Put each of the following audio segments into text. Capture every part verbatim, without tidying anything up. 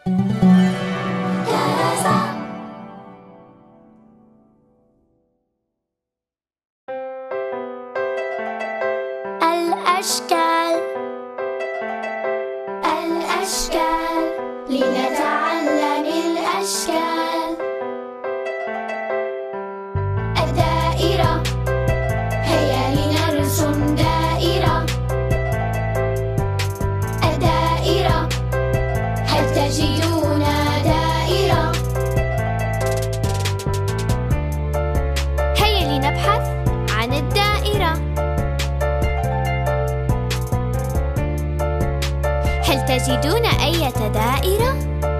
كراسة. الأشكال. الأشكال لنتعلم الأشكال. الدائرة، هيا لنرسم دائرة. الدائرة، هل تجدون دائرة؟ هيا لنبحث عن الدائرة. هل تجدون أي دائرة؟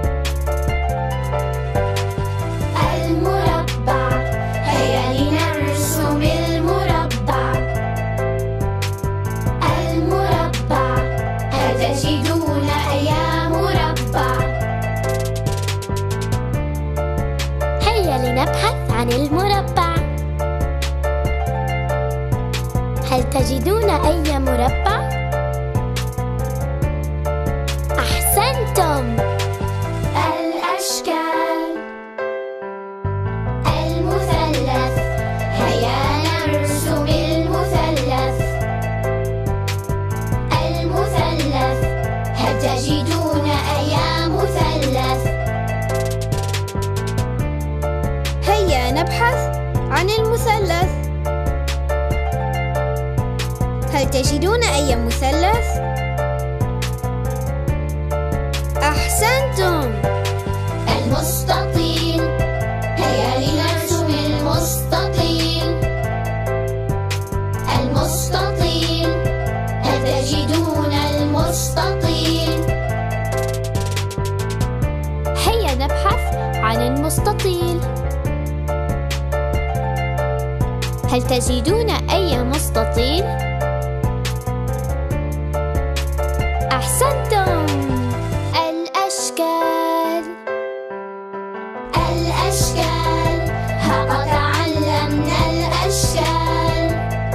المربع، هيا لنرسم المربع. المربع، هل تجدون أي مربع؟ هيا لنبحث عن المربع. هل تجدون أي مربع؟ أحسنتم! الأشكال. المثلث، هيا نرسم المثلث. المثلث، هل تجدون أي مثلث؟ هيا نبحث عن المثلث. هل تجدون أي مثلث؟ أحسنتم! المستطيل، هيا لنرسم المستطيل. المستطيل، هل تجدون المستطيل؟ هيا نبحث عن المستطيل. هل تجدون أي مستطيل؟ أحسنتم! الأشكال. الأشكال، ها قد تعلمنا الأشكال.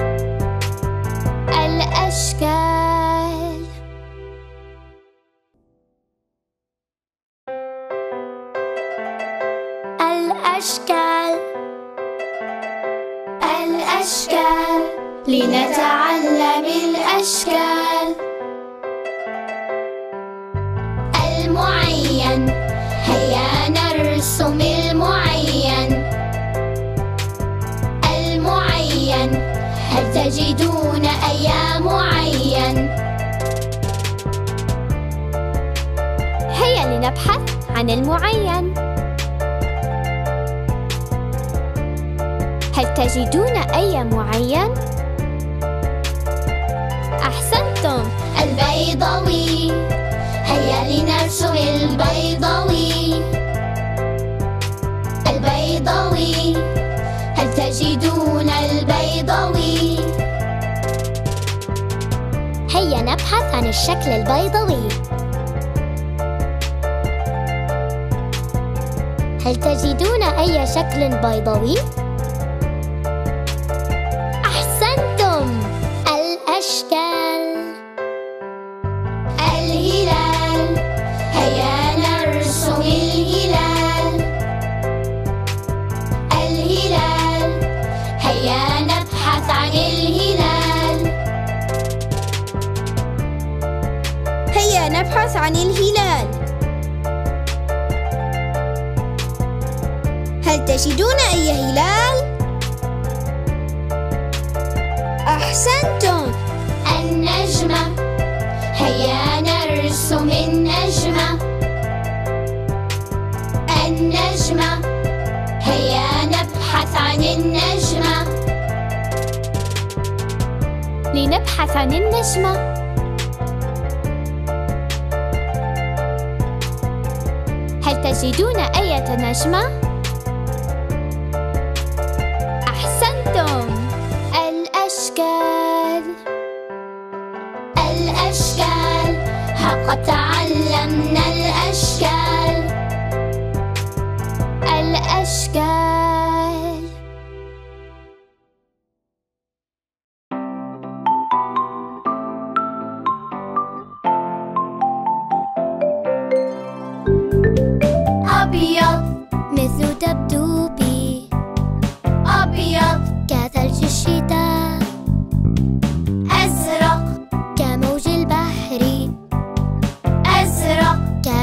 الأشكال. الأشكال. الأشكال لنتعلم الأشكال. المعين، هيا نرسم المعين. المعين، هل تجدون أي معين؟ هيا لنبحث عن المعين. هل تجدون أي معين؟ أحسنتم! البيضاوي، هيا لنرسم البيضاوي. البيضاوي، هل تجدون البيضاوي؟ هيا نبحث عن الشكل البيضاوي. هل تجدون أي شكل بيضاوي؟ أحسنتم! الأشكال. الهلال، هيا نرسم الهلال. الهلال، هيا نبحث عن الهلال. هيا نبحث عن الهلال. هل تجدون أي هلال؟ أحسنتم! النجمة، هيا نرسم النجمة. النجمة، هيا نبحث عن النجمة. لنبحث عن النجمة. هل تجدون أي نجمة؟ أحسنتم! الأشكال. الأشكال، ها قد تعلمنا الأشكال. الأشكال.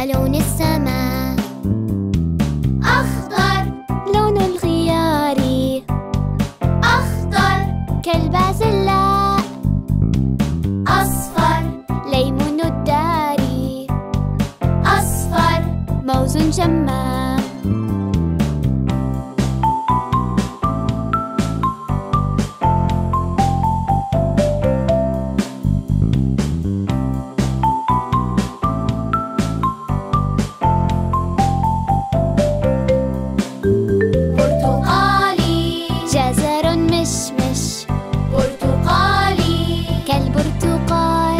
كلون السماء. أخضر لون الخيار. أخضر كالبازلاء. أصفر ليمون الداري. أصفر موز جمام. برتقالي جزر مشمش. برتقالي كالبرتقال.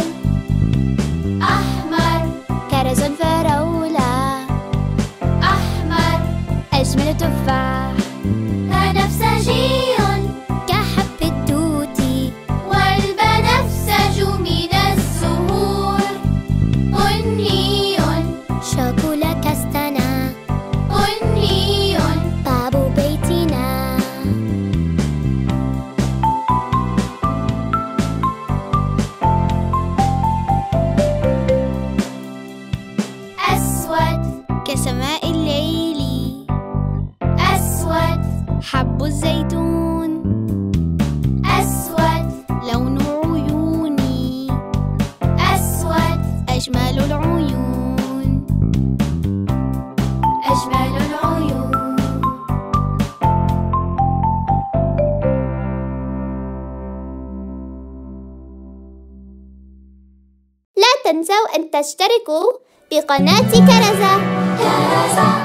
أحمر كرز فراولة. أحمر أجمل تفاح. بنفسجي كحب التوت. والبنفسج من الزهور. بني شوكولا كاستنا. بني باب بيتنا. أسود كسماء الليل. أسود حب الزيتون. أسود لون عيوني. أسود أجمل العيون. أجمل العيون. لا تنسوا أن تشتركوا بقناة كرزة. كرزة